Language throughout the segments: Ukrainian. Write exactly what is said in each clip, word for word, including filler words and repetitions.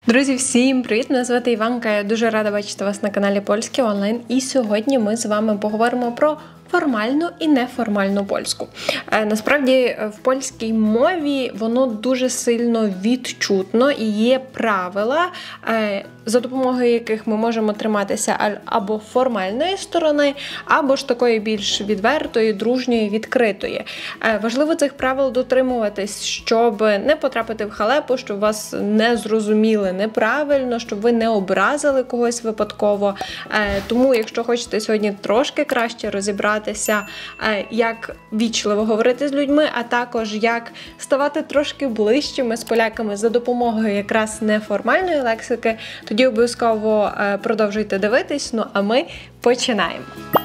Друзі, всім привіт! Мене звати Іванка, я дуже рада бачити вас на каналі Польський онлайн. І сьогодні ми з вами поговоримо про формальну і неформальну польську. Е, насправді, в польській мові воно дуже сильно відчутно і є правила, е, за допомогою яких ми можемо триматися або формальної сторони, або ж такої більш відвертої, дружньої, відкритої. Е, важливо цих правил дотримуватись, щоб не потрапити в халепу, щоб вас не зрозуміли неправильно, щоб ви не образили когось випадково. Е, тому, якщо хочете сьогодні трошки краще розібратися, як вічливо говорити з людьми, а також як ставати трошки ближчими з поляками за допомогою якраз неформальної лексики, тоді обов'язково продовжуйте дивитись, ну а ми починаємо.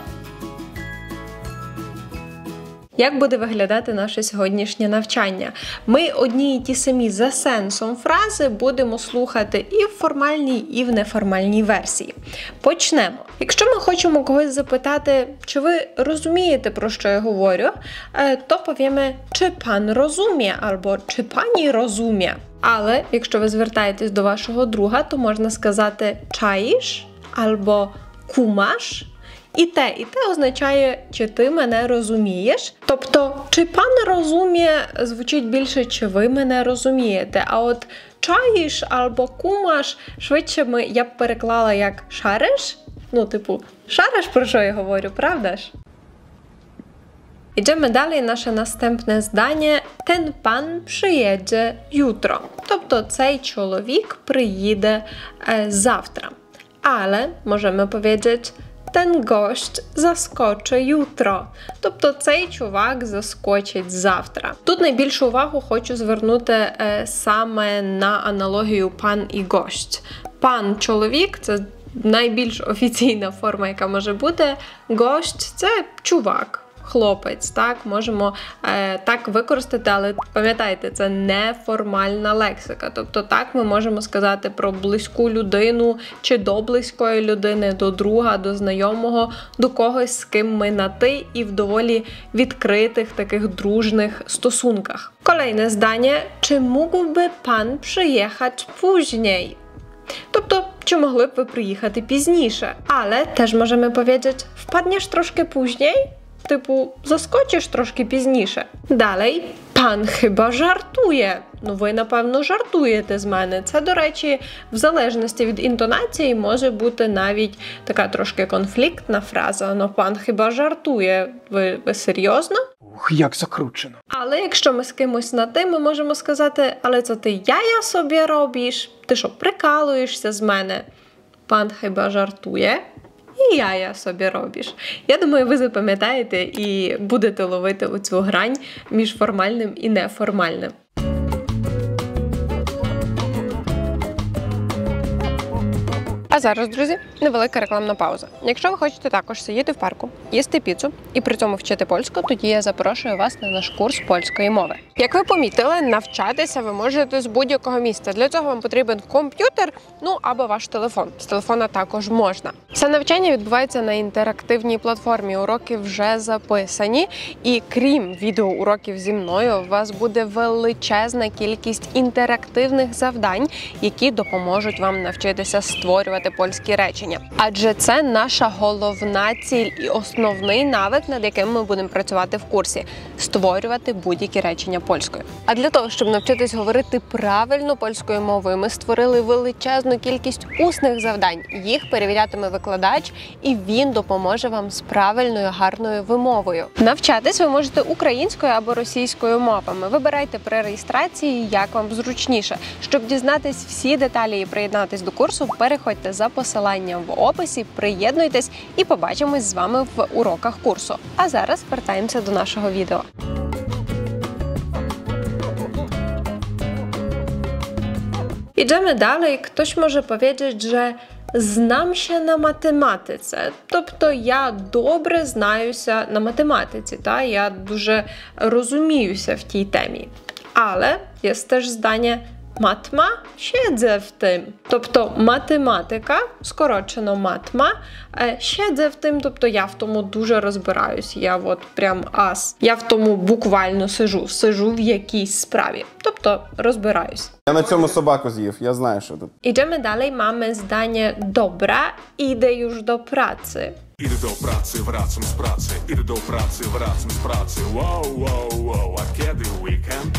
Як буде виглядати наше сьогоднішнє навчання? Ми одні і ті самі за сенсом фрази будемо слухати і в формальній, і в неформальній версії. Почнемо. Якщо ми хочемо когось запитати, чи ви розумієте, про що я говорю, то повімо, чи пан розуміє, або чи пані розуміє. Але якщо ви звертаєтесь до вашого друга, то можна сказати чаїш, або кумаш. І те, і те означає, чи ти мене розумієш. Тобто, чи пан розуміє, звучить більше, чи ви мене розумієте. А от чаїш або кумаш, швидше ми, я б переклала як шариш. Ну, типу, шариш, про що я говорю, правда ж? Idziemy dalej, nasze następne zdanie. Ten pan przyjedzie jutro. Тобто, цей чоловік приїде е, завтра. Але можемо powiedzieć, ten gość zaskoczy jutro. Тобто цей чувак заскочить завтра. Тут найбільшу увагу хочу звернути е, саме на аналогію пан і гость. Пан – чоловік – це найбільш офіційна форма, яка може бути. Гость – це чувак. Хлопець, так, можемо е, так використати, але пам'ятайте, це неформальна лексика. Тобто так ми можемо сказати про близьку людину чи до близької людини, до друга, до знайомого, до когось, з ким ми на «ти» і в доволі відкритих, таких дружних стосунках. Kolejne zdanie. Czy mógłby pan przyjechać później? Тобто, чи могли б ви приїхати пізніше? Але теж можемо powiedzieć, wpadniesz troszkę później? Типу, заскочиш трошки пізніше. Далі, пан хіба жартує? Ну, ви, напевно, жартуєте з мене. Це, до речі, в залежності від інтонації може бути навіть така трошки конфліктна фраза. Ну, пан хіба жартує? Ви, ви серйозно? Ух, як закручено. Але якщо ми з кимось на «ти», ми можемо сказати, але це ти я-я собі робиш? Ти що, прикалуєшся з мене? Пан хіба жартує? І я, я собі робиш. Я думаю, ви запам'ятаєте і будете ловити оцю грань між формальним і неформальним. А зараз, друзі, невелика рекламна пауза. Якщо ви хочете також сидіти в парку, їсти піцу і при цьому вчити польську, тоді я запрошую вас на наш курс польської мови. Як ви помітили, навчатися ви можете з будь-якого місця. Для цього вам потрібен комп'ютер, ну або ваш телефон. З телефона також можна. Все навчання відбувається на інтерактивній платформі. Уроки вже записані. І крім відеоуроків зі мною, у вас буде величезна кількість інтерактивних завдань, які допоможуть вам навчитися створювати польські речення. Адже це наша головна ціль і основний навик, над яким ми будемо працювати в курсі – створювати будь-які речення польською. А для того, щоб навчитись говорити правильно польською мовою, ми створили величезну кількість усних завдань. Їх перевірятиме викладач, і він допоможе вам з правильною, гарною вимовою. Навчатись ви можете українською або російською мовами. Вибирайте при реєстрації, як вам зручніше. Щоб дізнатись всі деталі і приєднатись до курсу, переходьте за посиланням в описі, приєднуйтесь і побачимось з вами в уроках курсу. А зараз вертаємося до нашого відео. Idziemy dalej. Ktoś może powiedzieć, że znam się na математиці. Тобто я добре знаюся на математиці, та? Я дуже розуміюся в тій темі. Але є теж здання матма, siedzę w tym. Тобто математика, скорочено матма, siedzę в тим, тобто я в тому дуже розбираюсь, я от прям ас. Я в тому буквально сижу, сижу в якійсь справі, тобто розбираюсь. Я на цьому собаку з'їв, я знаю, що тут. Idziemy dalej, mamy zdanie dobra, idę już do pracy. Idę do pracy, wracam z pracy, idę do pracy, wracam z pracy, wow, wow, wow, a kiedy weekend?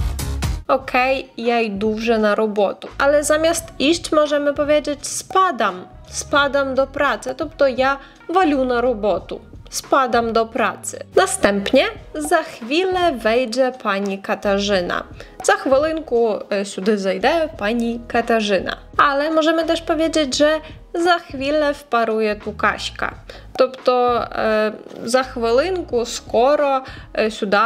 Okej, ja idę вже на роботу. Але замість iść możemy powiedzieć spadam. Spadam do pracy, тобто я валю на роботу. Spadam do pracy. Następnie za chwilę wejdzie pani Katarzyna. Za chwilinku сюди zajdzie pani Katarzyna. Ale możemy też powiedzieć, że za chwilę wparuje tu Kaśka. Тобто за хвилинку, скоро сюди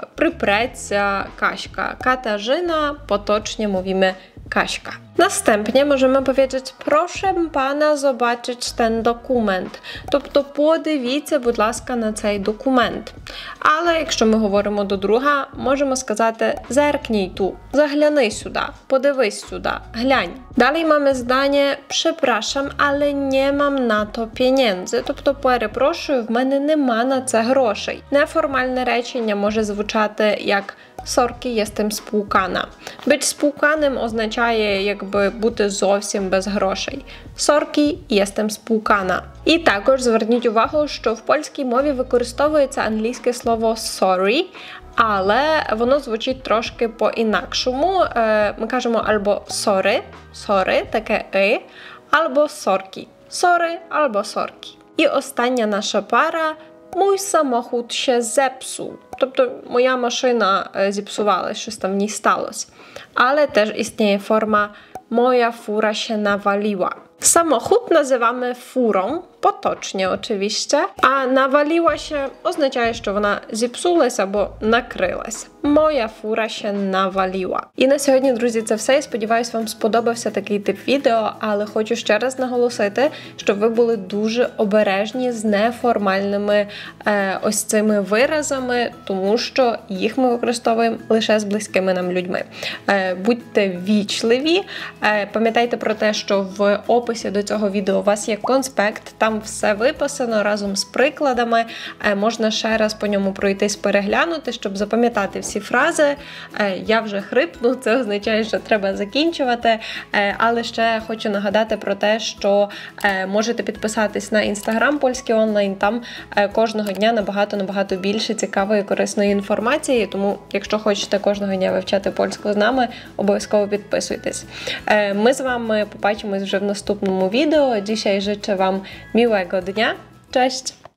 припреться Kaśka. Katarzyna, potocznie mówimy Kaśka. Następnie możemy powiedzieć, proszę pana zobaczyć ten dokument. Тобто подивіться, будь ласка, на цей документ. Але якщо ми говоримо до друга, можемо сказати zerknij tu, zaгляни сюди, подивись сюди, глянь. Dalej mamy zdanie, przepraszam, ale nie mam na to pieniędzy. Тобто, перепрошую, в мене нема на це грошей. Неформальне речення може звучати як Sorki, jestem spłukana. Być spłukanym означає якби бути зовсім без грошей. Sorki, jestem spłukana. І також зверніть увагу, що в польській мові використовується англійське слово sorry, але воно звучить трошки по-інакшому. Ми кажемо або sorry, sorry, таке «и», або sorki. Sorry, або sorki. І остання наша пара – mój samochód się zepsuł. Тобто моя машина зіпсувалась, щось там в ній сталося. Але теж існує форма moja fura się nawaliła. Samochód nazywamy furą, potocznie oczywiście, a nawaliła się oznacza, що вона зіпсулась або накрилась. Моя фура się nawaliła. І на сьогодні, друзі, це все. Я сподіваюся, вам сподобався такий тип відео, але хочу ще раз наголосити, щоб ви були дуже обережні з неформальними е, ось цими виразами, тому що їх ми використовуємо лише з близькими нам людьми. Е, будьте вічливі, е, пам'ятайте про те, що в описі до цього відео у вас є конспект, там все виписано разом з прикладами, е, можна ще раз по ньому пройтись, переглянути, щоб запам'ятати всі фрази. Е, я вже хрипну, це означає, що треба закінчувати, е, але ще хочу нагадати про те, що е, можете підписатись на інстаграм Польський онлайн, там е, кожного дня набагато-набагато більше цікавої, корисної інформації, тому якщо хочете кожного дня вивчати польську з нами, обов'язково підписуйтесь. Е, ми з вами побачимось вже в наступному відео. Dzisiaj życzę Wam miłego dnia. Cześć!